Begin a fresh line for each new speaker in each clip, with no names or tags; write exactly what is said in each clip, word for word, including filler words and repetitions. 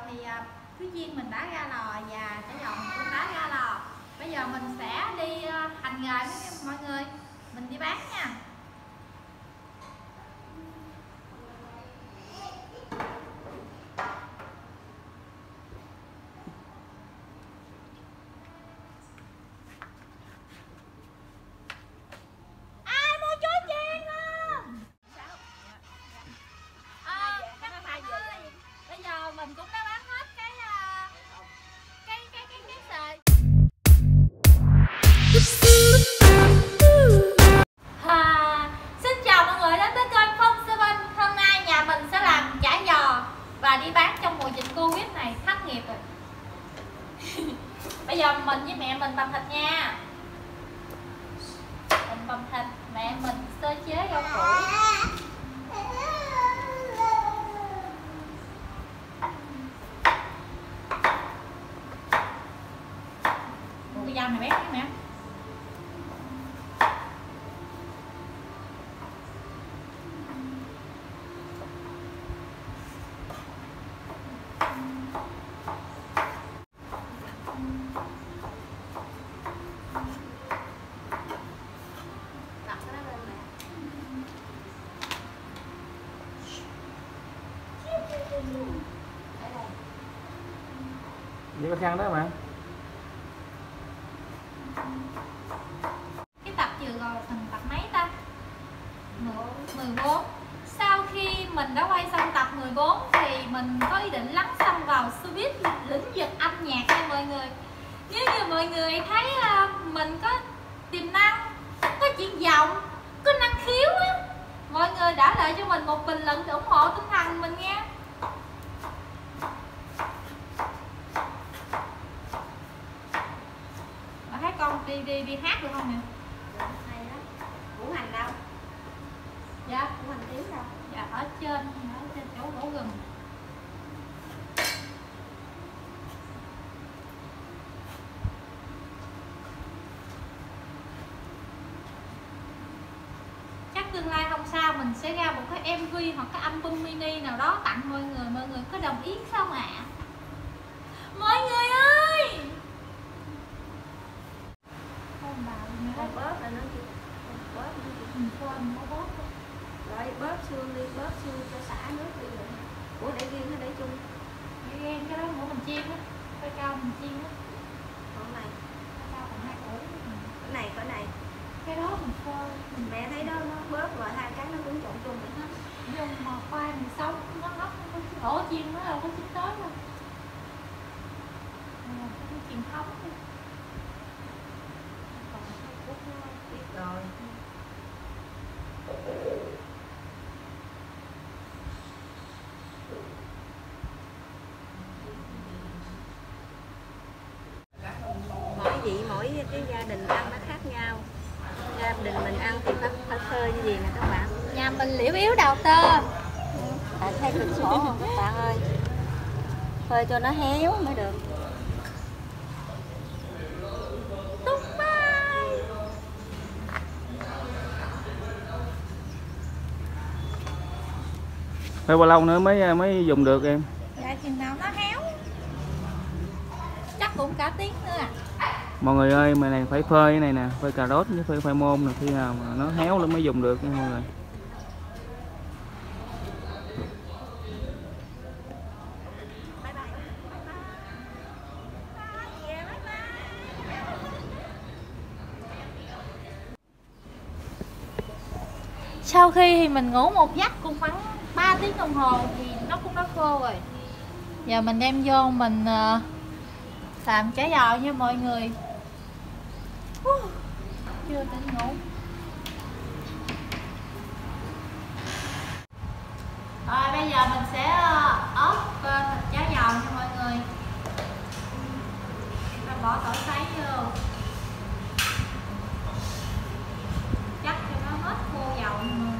thì Thúy Duyên mình đã ra lò và Chả Giò mình cũng đã ra lò. Bây giờ mình sẽ đi hành nghề với mọi người, mình đi bán nha. Mình cũng đã bán hết cái cái cái cái cái sợi. À, xin chào mọi người đến với kênh Phong Seven. Hôm nay nhà mình sẽ làm chả giò và đi bán trong mùa dịch Covid này, thất nghiệp rồi. Bây giờ mình với mẹ mình bằm thịt nha. Mình bằm thịt, mẹ mình sơ chế rau củ. Cái dao này bét cái mẹ.
Vậy có khăn đó mà.
Cái tập vừa rồi thành tập mấy ta? mười bốn. Sau khi mình đã quay xong tập mười bốn thì mình có ý định lấn sân vào showbiz, lĩnh vực âm nhạc nha mọi người. Nếu như mọi người thấy mình có tiềm năng, có triển vọng, có năng khiếu á, mọi người đã lại cho mình một bình luận để ủng hộ tinh thần mình nha. Thấy con đi đi đi hát được không nè?
Hay đó. Ngũ hành đâu?
Dạ.
Ngũ hành tím đâu?
Dạ ở trên, ở trên chỗ gỗ gừng. Chắc tương lai không sao mình sẽ ra một cái em vê hoặc cái album mini nào đó tặng mọi người, mọi người có đồng ý không ạ? À? Mọi người ơi!
Con bóp là nó gì? Bóp nó gì?
Ừ, con nó bóp.
Rồi bóp xương đi, bóp xương cho xả nước đi rồi. Ủa để riêng hay để chung?
Để riêng cái đó của mình chiên á, cái cao mình chiên á.
Còn này.
Cái cao còn hai củ.
Cái này, cái này.
Cái đó mình phơi.
Mẹ thấy đó nó bóp rồi hai cái nó cũng trộn chung vậy hết.
Nhưng mà khoai mình sống nó nóc nó ổ chiên nó đâu có chín tới đâu. Cái truyền thống đi. Còn hai củ thôi.
Biết rồi. Mỗi vị mỗi cái gia đình ăn nó khác nhau. Gia đình mình ăn thì phải, phải phơi cái gì nè các bạn.
Nhà mình liễu yếu đào tơ.
Bạn thấy cửa sổ không các bạn ơi? Phơi cho nó héo mới được.
Tung bay.
Phải bao lâu nữa mới mới dùng được em?
Dạ chừng nào nó héo. Chắc cũng cả tiếng nữa à.
Mọi người ơi, mà này phải phơi cái này nè, phơi cà rốt với phơi khoai môn nè, khi nào mà nó héo lên mới dùng được nha mọi người.
Sau khi thì mình ngủ một giấc cũng khoảng ba tiếng đồng hồ thì nó cũng đã khô rồi. Giờ mình đem vô mình uh, làm chả giò nha mọi người. uh, Chưa tỉnh ngủ. Rồi bây giờ mình sẽ uh, ốp uh, thịt chả giò nha mọi người. Rồi bỏ tỏi sấy vô. Chắc cho nó hết khô dầu luôn.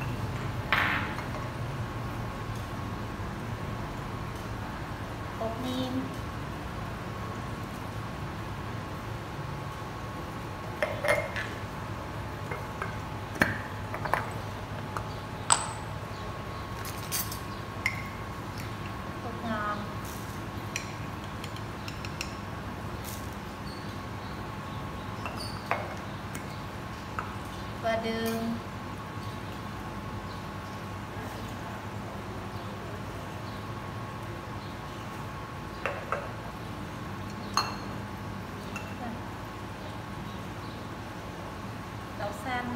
Bột nêm đường. Đậu xanh.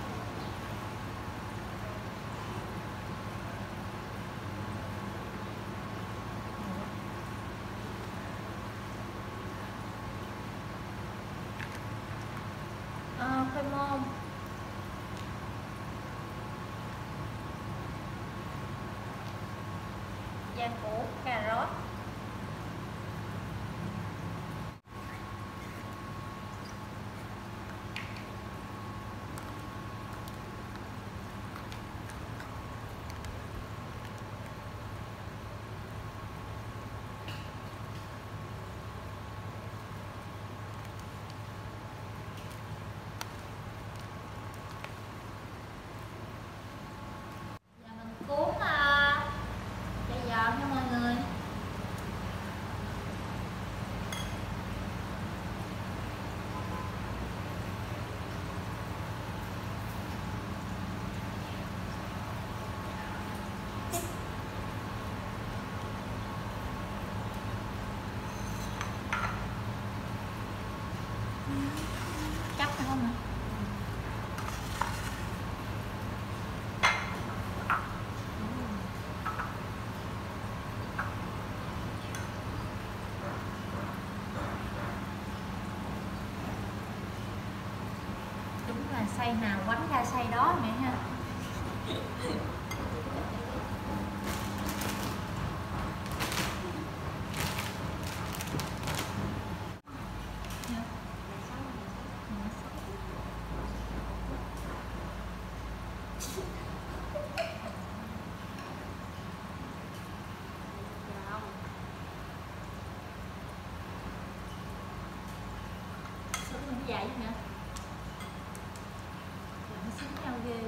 Ờ, khoai môn. Da củ, cà rốt. Giờ mình cuốn uh, dày giòn nha mọi người. Chắc phải không ạ? Đúng là xay nào quánh ra xay đó mẹ ha. Sướng như vậy hả? Nó xính nhau ghê.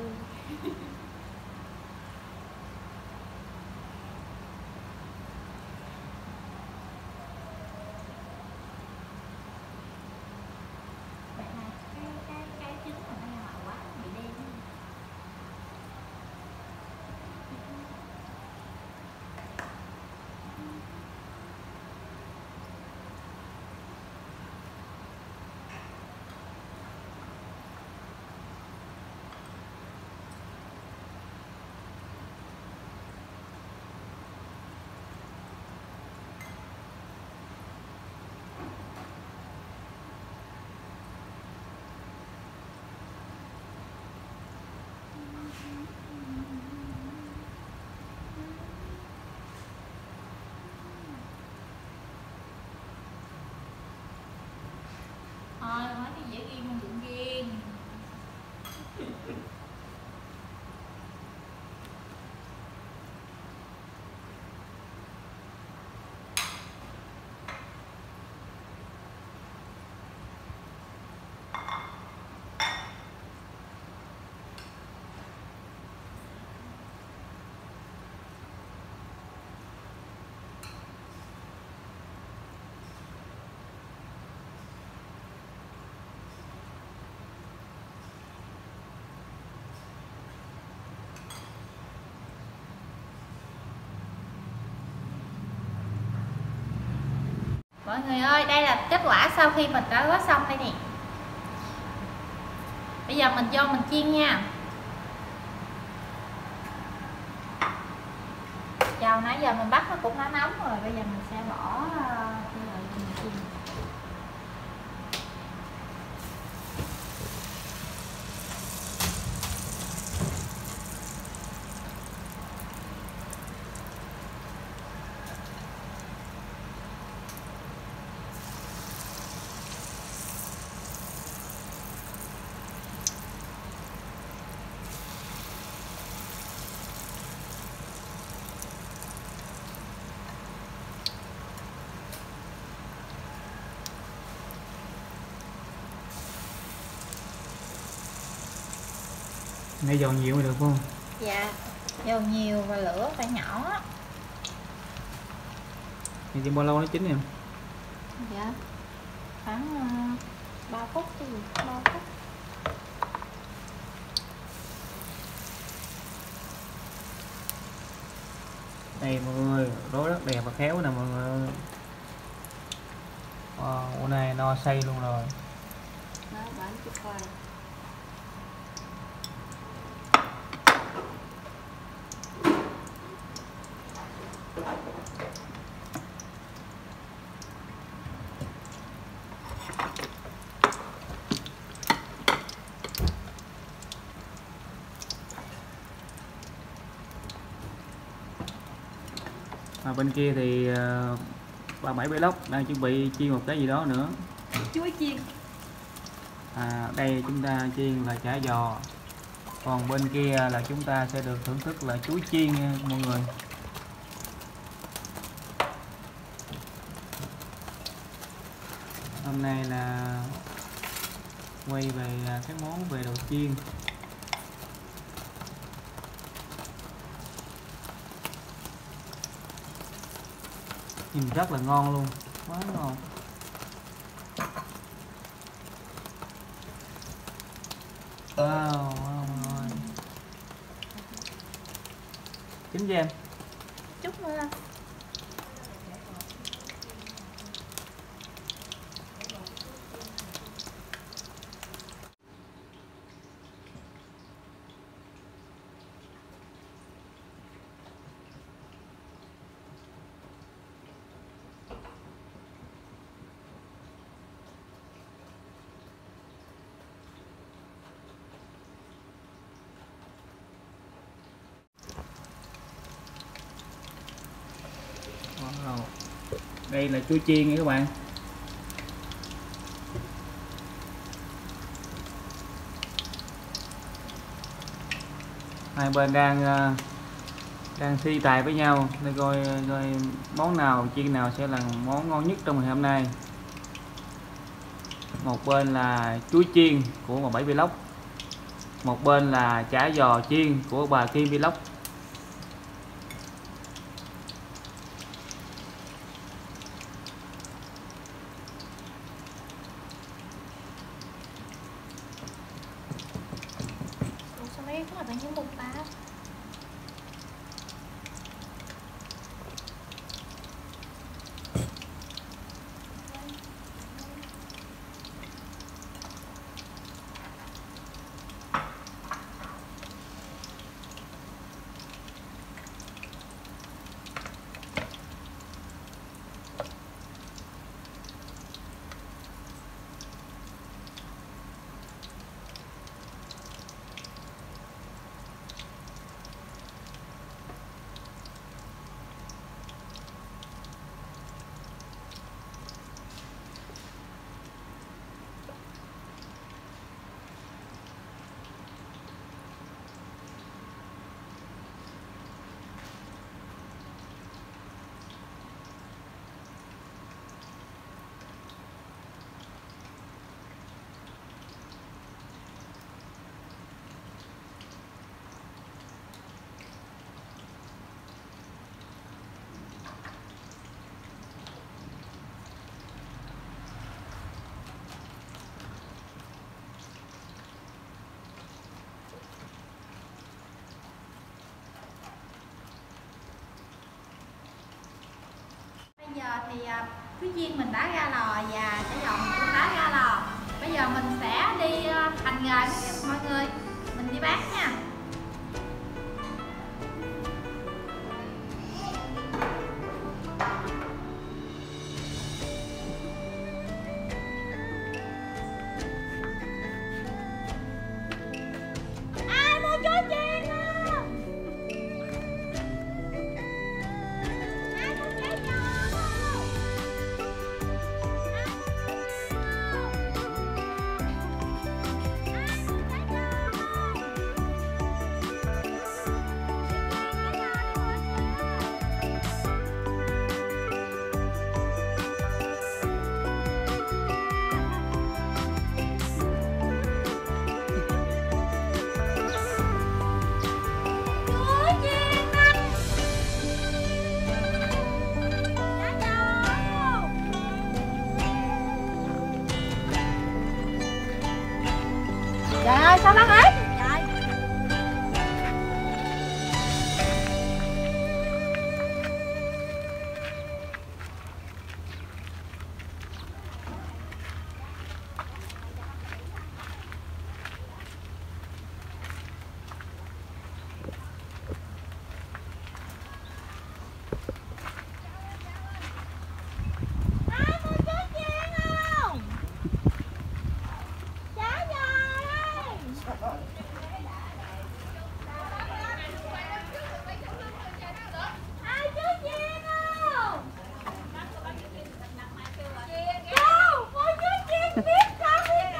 Vậy là cái cái cái trứng mà nó ngọt quá bị đen. Thôi nói thì dễ ghi không được ghiêng. Mọi người ơi, đây là kết quả sau khi mình đã gói xong đây nè. Bây giờ mình vô mình chiên nha. Dầu nãy giờ mình bắt nó cũng đã nóng rồi, bây giờ mình sẽ bỏ cái loại mình chiên.
Nãy giòn nhiều mới được không?
Dạ, dầu nhiều và lửa phải nhỏ.
Thì chừng bao lâu nó chín em?
Dạ, khoảng uh, ba phút chứ gì, ba phút.
Đây mọi người, rối rất đẹp và khéo nè mọi người ơi. Wow, bữa nay no say luôn rồi.
Nó bán chút khoai.
À, bên kia thì uh, bà Bảy Vlog đang chuẩn bị chiên một cái gì đó nữa.
Chuối chiên.
À, đây chúng ta chiên là chả giò, còn bên kia là chúng ta sẽ được thưởng thức là chuối chiên nha mọi người. Hôm nay là quay về các món về đồ chiên. Nhìn rất là ngon luôn, quá ngon. Wow, wow, wow. Chính cho em.
Chút nữa.
Wow. Đây là chuối chiên nha các bạn. Hai bên đang đang thi tài với nhau để coi coi món nào chiên nào sẽ là món ngon nhất trong ngày hôm nay. Một bên là chuối chiên của bà Bảy Vlog, một bên là chả giò chiên của bà Kim Vlog.
Sao mấy cái là những một ta. Bây giờ thì chuối chiên mình đã ra lò và chả giò mình cũng đã ra lò. Bây giờ mình sẽ đi hành nghề mọi người, mình đi bán nha. Ai mua chuối chiên không? Ai mua chả giò? Trời ơi sao nó hết trời. biết con biết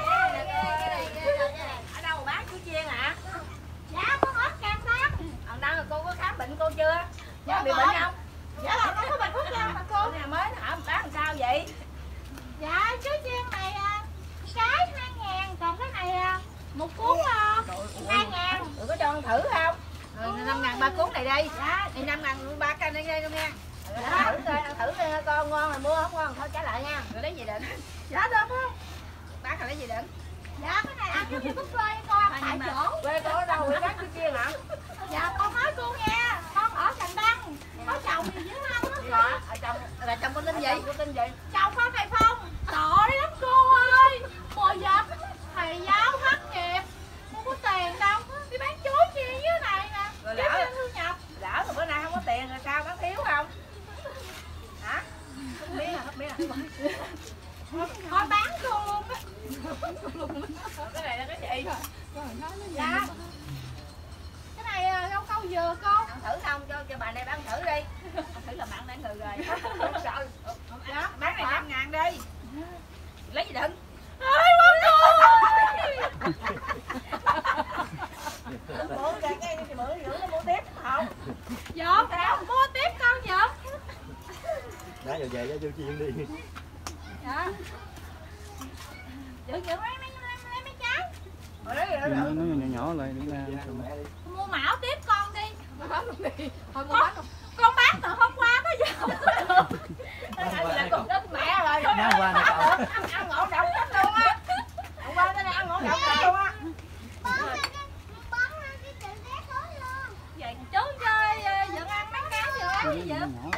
Ở đâu mà bán chú Chiên ạ?
dạ con ở Cam Ranh.
Còn đang là cô có khám bệnh cô chưa?
Dạ
Có bị
rồi.
bệnh không?
Dạ là con có bệnh thuốc nam mà cô.
Cô này mới hả? Bán làm sao vậy?
Dạ chú chiên này à, cái hai ngàn, còn cái này à, một cuốn à, hai ngàn.
Tụi có cho con thử không? Rồi năm ngàn ba cuốn này đi.
Dạ.
Thì năm ngàn ba canh đây đây con nha.
Dạ.
Thử coi, ăn thử coi con ngon rồi mua không ngon thôi trả lại nha. Rồi lấy gì định?
Dạ được không?
Bán rồi lấy gì định?
Dạ cái này ăn giống như buffet con tại chỗ.
Quê cô ở đâu vậy bán chú Chiên hả?
Dạ con nói cô nghe, con ở Tràng Đăng, có chồng gì với anh đó.
Dạ, ở trong là trong có tin gì? Có tin gì?
Chồng con thầy Phong, tội lắm cô ơi. Mùa dịch, thầy giáo thất nghiệp, không có tiền đâu, đi bán chuối chi dưới này nè,
Rồi
kiếm
lỡ.
thêm thu nhập.
Lỡ rồi bữa nay không có tiền rồi sao bán thiếu không? Hả? Không biết à, không biết à.
Thôi bán cô luôn á.
Cái này là cái gì?
Dạ. Cái này à, rau câu dừa cô.
Ăn thử không cho cho bà này bán thử đi. Ăn thử là bạn đã ngừ rồi. Rồi.
Dạ.
Bán này năm ngàn đi. Lấy gì đựng?
Ơi bố cô ơi.
Mua cái cái thì bữa giữ nó mua tiếp không?
Dạ, mua tiếp con dạ.
Đá vào về cho vô chiên đi.
Dạ. Giữ giữ lấy mấy lấy, lấy mấy trái.
Rồi lấy
nó,
rồi.
nó nhỏ nhỏ lại để ra.
Mua mão tiếp con đi. Thôi con bán con bán từ hôm qua tới giờ.
Là con đất mẹ rồi.
Đá qua này cậu.
Ăn ăn ngộ độc chết luôn á. Hôm qua tới đây ăn ngộ độc chết luôn á.
Vậy chú chơi dựng ăn mấy cái vừa ăn gì vậy?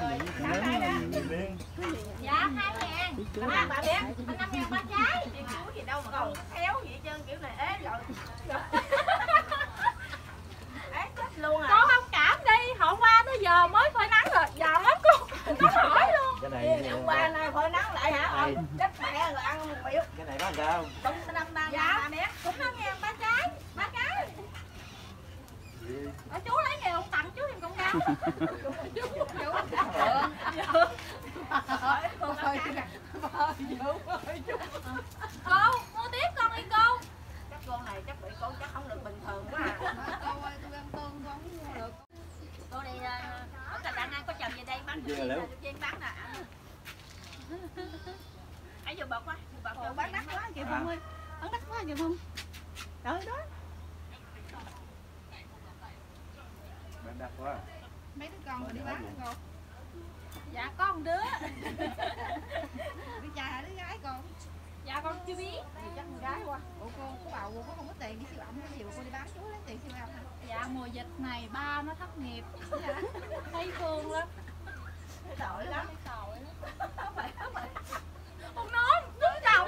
Dạ hai ngàn.
À, bà biết.
Năm ngàn ba trái.
Chuyện cứu gì đâu mà còn khéo vậy trơn kiểu này ế rồi. Ế chết luôn à.
Cô thông cảm đi, hôm qua tới giờ mới phơi nắng rồi, giờ lắm cô. Nó hỏi luôn.
Cái này
Hôm qua nay phơi nắng lại hả?
Đây.
Chết mẹ rồi ăn một biểu.
cái này bán sao?
Đúng năm ba
Dạ.
ba mẹ.
Cũng năm ngàn ba trái, ba cái. Ở chú lấy nhiều không tặng chú thêm con rau. Cô mua tiếp con đi cô.
Chắc con này chắc bị con chắc không được bình thường quá à. Cô đi ở Cà Đăng có chồng về đây bán
Dưa
cái
léo.
chiên bán nè. Ấy vừa bật quá, vừa bật bán đắt quá kìa Phong ơi. Bán đắt quá kìa Phong. Trời đó.
Bán đắt quá.
Mấy đứa con rồi đi bán hả cô? Dạ có một đứa. Đứa trai hả đứa gái con? Dạ con chưa biết.
Thì chắc con gái quá.
Ủa cô có bầu có không có tiền đi siêu ẩm cái gì mà cô đi bán chú lấy tiền siêu ẩm hả? Dạ mùa dịch này ba nó thất nghiệp. Dạ. Thấy thương lắm.
Tội lắm.
Không phải không phải. Không nói đứng đầu.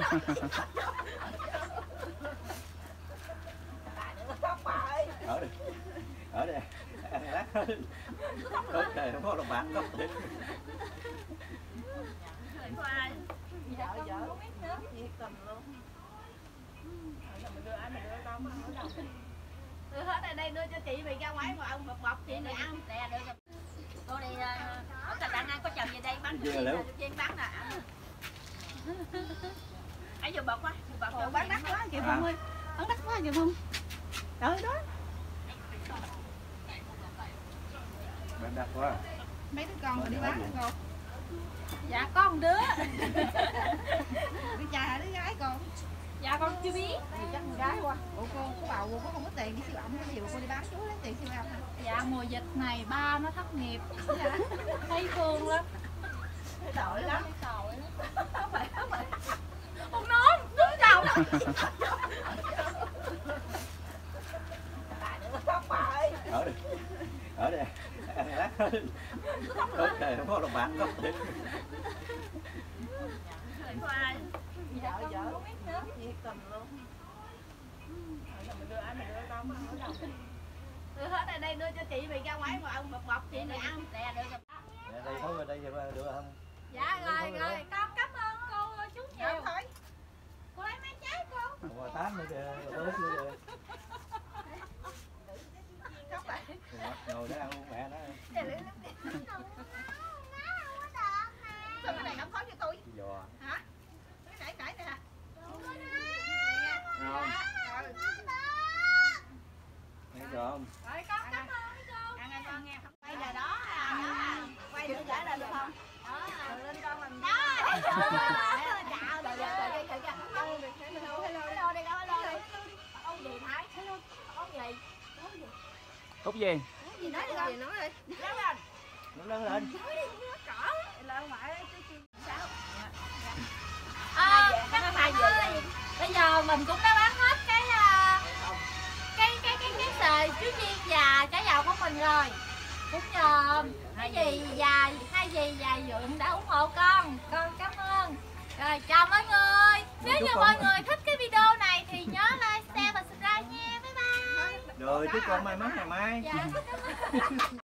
Ở đi. Ở đây. Ăn lát thôi. Tốt trời không có đồng bạn không thiệt.
Dạ vợ không biết nữa. Nhiệt tình luôn. Rồi mình đưa ai mình đưa con ăn ở đâu. Đưa hết ở đây đưa cho chị vì ra ngoài mà ông bọc bọc chị này ăn nè được rồi. Cô đi ở Cà Đăng có chồng về đây bán
Dưa léo.
chiên bán nè. Ấy vừa bật quá, vừa bật rồi bán đắt quá kìa Phong ơi. Bán đắt quá kìa Phong. Trời đó.
Bán đắt quá.
Mấy đứa con rồi đi
Bán
bán
gì?
hả cô? Dạ có một đứa. Đứa trai hả đứa gái con? Dạ con chưa biết.
Thì chắc con gái quá.
Ủa cô có bầu cô có không có tiền đi siêu ẩm cái gì mà cô đi bán chú lấy tiền siêu ẩm hả? Dạ mùa dịch này ba nó thất nghiệp. Dạ. Thấy thương lắm.
Tội lắm.
Không phải không phải. Không nói đứng đầu.
Ở đi. Ở đây. Ăn lát thôi. Tốt trời không có đồng bạn không thiệt.
Dạ vợ không biết nữa. Nhiệt tình luôn. Rồi mình đưa ai mình đưa con ăn ở đâu. Đưa hết ở đây đưa cho chị vì ra ngoài mà ông bọc bọc chị này ăn nè được rồi.
Nè, đây thối bên đây đưa không?
Dạ rồi rồi con cảm ơn cô chú nhiều.
Dạ, thôi.
Cô lấy mấy trái cô?
Còn tám nữa kìa, tốt nữa kìa.
Khóc lại.
Ngồi đó ăn luôn mẹ đó.
Sao cái này không khó cho tôi?
Giò.
Hả? Cái nãy nãy nè. chào rồi rồi rồi rồi hello hello hello đây đâu hello đây ông gì thái ông gì ông gì
Út gì?
gì nói đi gì nói đi lớn lên
Lớn lên.
nói đi nó cỏ lên ngoại chứ sao
À, các bạn ơi, bây giờ mình cũng đã bán hết cái uh, cái cái cái cái sợi chuối chiên và chả dầu của mình rồi. Cũng nhờ hai dì và hai dì và Dượng đã ủng hộ con. Con cảm ơn. Rồi chào mọi người. Nếu như mọi người thích cái video này thì nhớ like, share và subscribe nha. Bye bye.
Rồi chúc con may mắn ngày mai.
Dạ, cảm ơn.